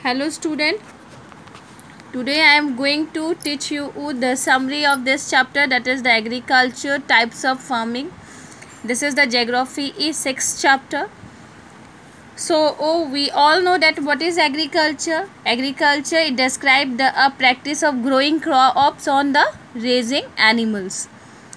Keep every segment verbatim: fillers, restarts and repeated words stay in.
Hello student, today I am going to teach you the summary of this chapter, that is the agriculture types of farming. This is the geography sixth chapter. So oh, we all know that what is agriculture. Agriculture, it describes the uh, practice of growing crops on the raising animals.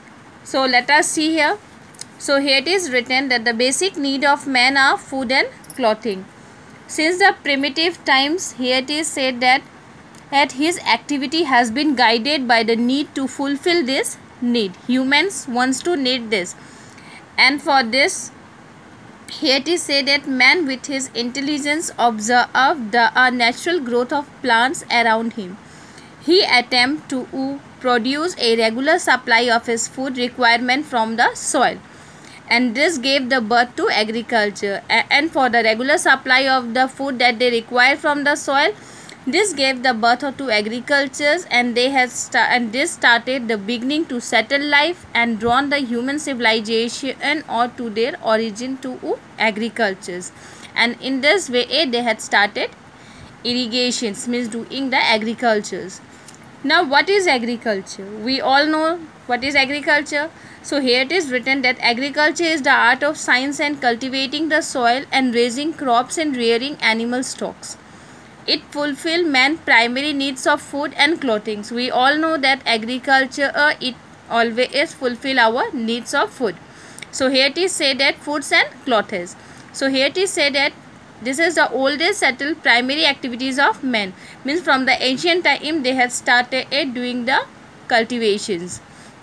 So let us see here. So here it is written that the basic need of man are food and clothing. Since the primitive times, here it is said that, that his activity has been guided by the need to fulfill this need. Humans wants to need this, and for this, here it is said that man with his intelligence observed the uh, natural growth of plants around him. He attempt to uh, produce a regular supply of his food requirement from the soil, and this gave the birth to agriculture. And for the regular supply of the food that they require from the soil, this gave the birth to agriculture, and they have sta- and this started the beginning to settle life and drawn the human civilization or to their origin to agriculture. And in this way they had started irrigations, means doing the agricultures. Now what is agriculture? We all know what is agriculture. So here it is written that agriculture is the art of science and cultivating the soil and raising crops and rearing animal stocks. It fulfills man's primary needs of food and clothing. So we all know that agriculture, uh, it always fulfill our needs of food. So here it is said that foods and clothes. So here it is said that this is the oldest settled primary activities of men. Means from the ancient time they have started doing the cultivations,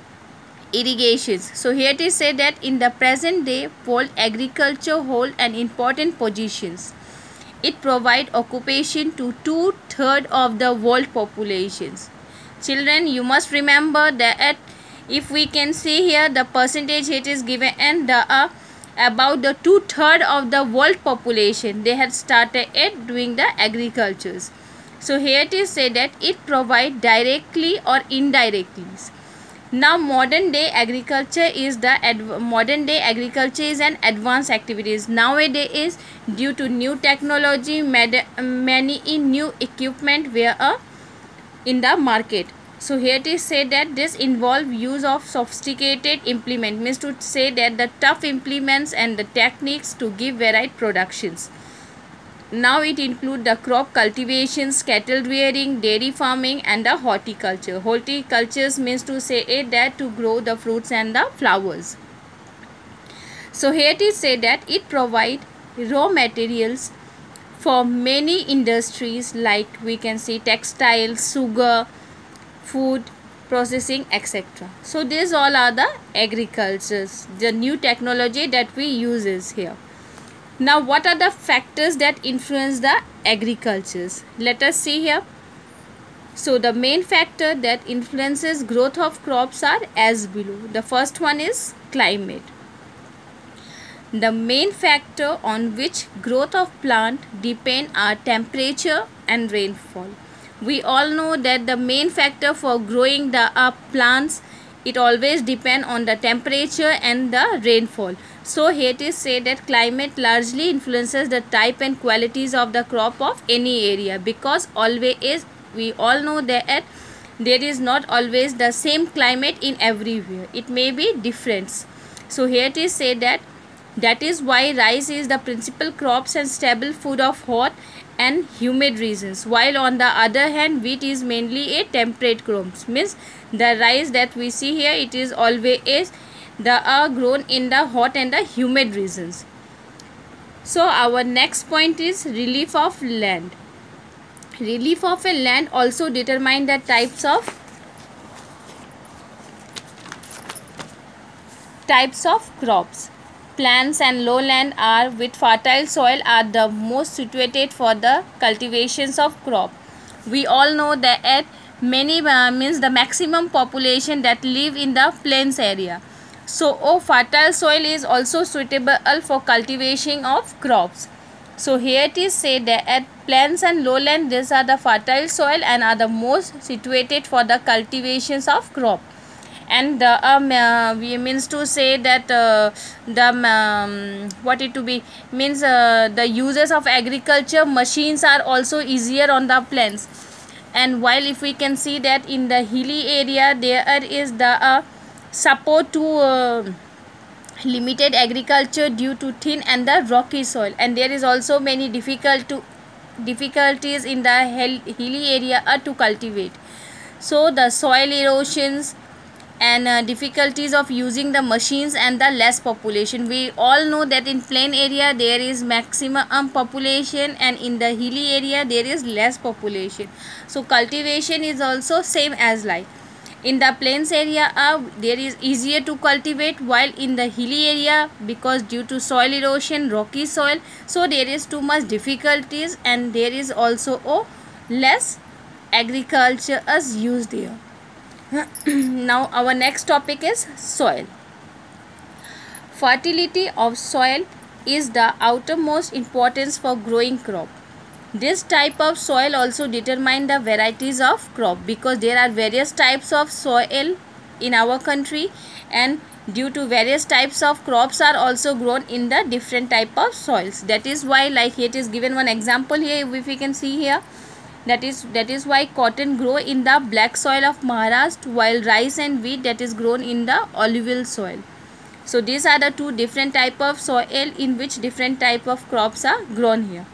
irrigations. So here it is said that in the present day world, agriculture hold an important positions. It provide occupation to two-thirds of the world populations. Children, you must remember that if we can see here the percentage it is given, and the uh, about the two-thirds of the world population they had started it doing the agricultures. So here it is said that it provide directly or indirectly. Now modern day agriculture is the modern day agriculture is an advanced activities. Nowadays, due to new technology, many new equipment were uh, in the market. So here it is said that this involve use of sophisticated implement, means to say that the tough implements and the techniques to give varied productions. Now it include the crop cultivations, cattle rearing, dairy farming, and the horticulture. Horticulture means to say it that to grow the fruits and the flowers. So here it is said that it provide raw materials for many industries, like we can see textiles, sugar, food processing, et cetera. So these all are the agricultures, the new technology that we use is here. Now what are the factors that influence the agricultures? Let us see here. So the main factor that influences growth of crops are as below. The first one is climate. The main factor on which growth of plant depend are temperature and rainfall. We all know that the main factor for growing the uh, plants, it always depend on the temperature and the rainfall. So here it is said that climate largely influences the type and qualities of the crop of any area, because always we all know that there is not always the same climate in everywhere. It may be different. So here it is said that that is why rice is the principal crops and staple food of hot and humid regions, while on the other hand wheat is mainly a temperate crops. Means the rice that we see here, it is always the are grown in the hot and the humid regions. So our next point is relief of land. Relief of a land also determine the types of types of crops. Plains and lowland are with fertile soil are the most situated for the cultivations of crop. We all know that many uh, means the maximum population that live in the plains area. So oh, fertile soil is also suitable for cultivation of crops. So here it is said that at plains and lowland, these are the fertile soil and are the most situated for the cultivations of crop. and the um, uh, we means to say that uh, the um, what it to be means uh, the uses of agriculture machines are also easier on the plains. And while if we can see that in the hilly area there is the uh, support to uh, limited agriculture due to thin and the rocky soil, and there is also many difficult to difficulties in the hilly area uh, to cultivate. So the soil erosions and uh, difficulties of using the machines and the less population. We all know that in plain area there is maximum population and in the hilly area there is less population. So cultivation is also same as like in the plains area uh, there is easier to cultivate, while in the hilly area because due to soil erosion, rocky soil, so there is too much difficulties and there is also oh, less agriculture is used there. Now our next topic is soil. Fertility of soil is the outermost importance for growing crop. This type of soil also determine the varieties of crop, because there are various types of soil in our country, and due to various types of crops are also grown in the different type of soils. That is why like it is given one example here if we can see here. That is that is why cotton grow in the black soil of Maharashtra, while rice and wheat that is grown in the alluvial soil. So these are the two different type of soil in which different type of crops are grown here.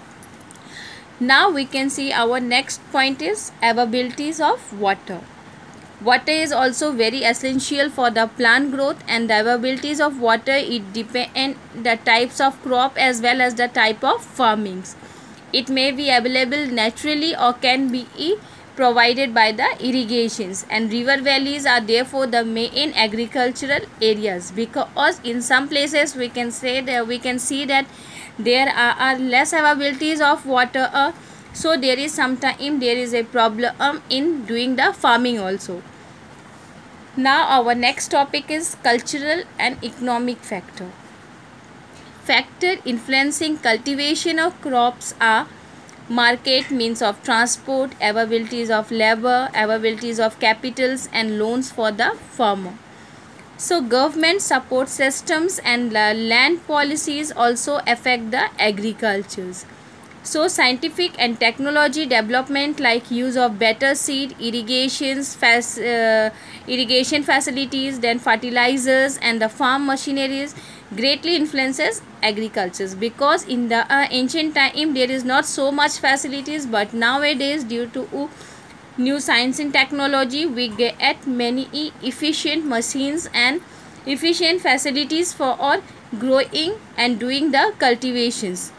Now we can see our next point is availabilities of water. Water is also very essential for the plant growth, and the availabilities of water it depend the types of crop as well as the type of farmings. It may be available naturally or can be provided by the irrigations, and river valleys are therefore the main agricultural areas, because in some places we can say that we can see that there are, are less availabilities of water, uh, so there is sometime there is a problem in doing the farming also. Now our next topic is cultural and economic factor. Factor influencing cultivation of crops are market, means of transport, availabilities of labor, availabilities of capitals and loans for the farmer. So government support systems and land policies also affect the agricultures. So scientific and technology development like use of better seed, irrigations, fac uh, irrigation facilities, then fertilizers and the farm machineries greatly influences agriculture, because in the uh, ancient time there is not so much facilities, but nowadays due to uh, new science and technology we get many efficient machines and efficient facilities for all growing and doing the cultivations.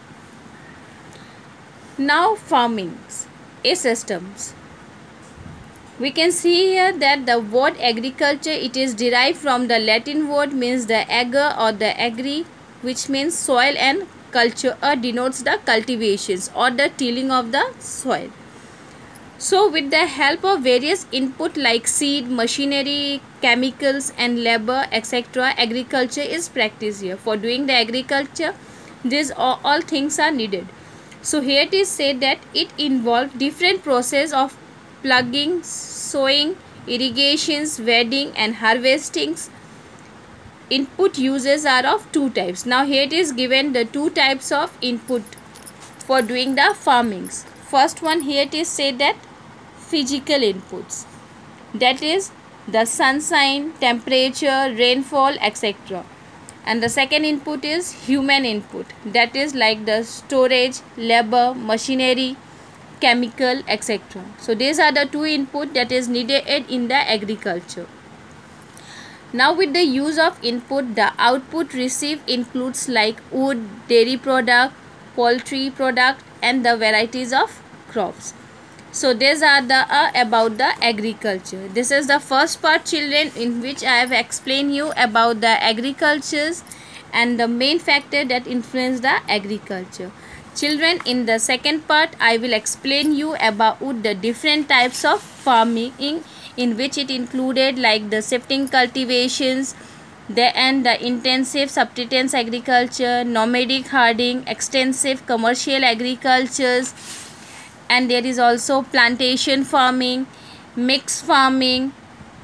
Now farming a systems. We can see here that the word agriculture it is derived from the Latin word means the ager or the agri, which means soil, and culture uh, denotes the cultivations or the tilling of the soil. So with the help of various input like seed, machinery, chemicals and labor et cetera, agriculture is practiced here. For doing the agriculture, these all, all things are needed. So here it is said that it involves different process of plugging, sowing, irrigations, weeding and harvestings. Input uses are of two types. Now here it is given the two types of input for doing the farmings. First one here it is said that physical inputs, that is the sunshine, temperature, rainfall et cetera. And the second input is human input, that is like the storage, labor, machinery, chemical et cetera. So these are the two input that is needed in the agriculture. Now with the use of input, the output received includes like wood, dairy product, poultry product and the varieties of crops. So these are the uh, about the agriculture. This is the first part, children, in which I have explained you about the agricultures and the main factor that influence the agriculture. Children, in the second part I will explain you about the different types of farming, in which it included like the shifting cultivations, the and the intensive subsistence agriculture, nomadic herding, extensive commercial agricultures, and there is also plantation farming, mixed farming,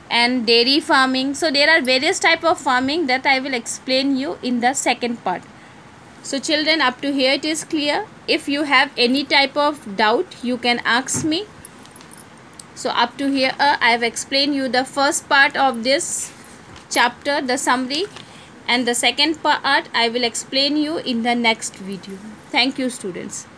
and dairy farming. So there are various type of farming that I will explain you in the second part. So children, up to here it is clear. If you have any type of doubt, you can ask me. So up to here uh, I have explained you the first part of this chapter, the summary, and the second part I will explain you in the next video. Thank you, students.